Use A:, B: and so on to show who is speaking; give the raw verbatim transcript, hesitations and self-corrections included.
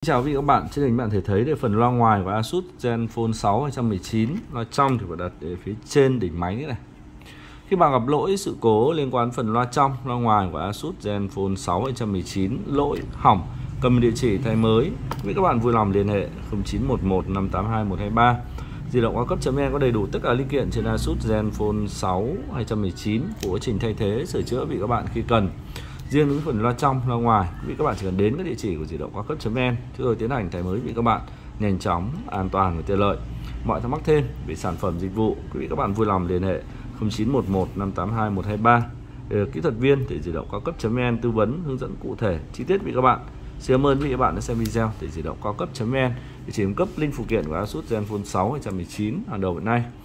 A: Chào quý vị các bạn, trên hình bạn thể thấy đây phần loa ngoài của Asus Zenfone sáu hai một chín, loa trong thì phải đặt ở phía trên đỉnh máy này. Khi bạn gặp lỗi sự cố liên quan phần loa trong, loa ngoài của Asus Zenfone sáu hai một chín lỗi hỏng, cầm địa chỉ thay mới, quý vị các bạn vui lòng liên hệ không chín một một năm tám hai một hai ba. Di động cao cấp.vn có đầy đủ tất cả linh kiện trên Asus Zenfone sáu hai một chín của quá trình thay thế, sửa chữa vị các bạn khi cần. Riêng những phần loa trong, loa ngoài, quý vị các bạn chỉ cần đến các địa chỉ của di động cao cấp.vn chúng tôi tiến hành thay mới vị các bạn nhanh chóng, an toàn và tiện lợi. Mọi thắc mắc thêm về sản phẩm dịch vụ, quý vị các bạn vui lòng liên hệ không chín một một năm tám hai một hai ba để được kỹ thuật viên để di động cao cấp.vn tư vấn hướng dẫn cụ thể chi tiết vị các bạn. Xin cảm ơn quý vị các bạn đã xem video để di động cao cấp.vn để chỉ cung cấp link phụ kiện của Asus Zenfone sáu hai một chín hàng đầu hiện nay.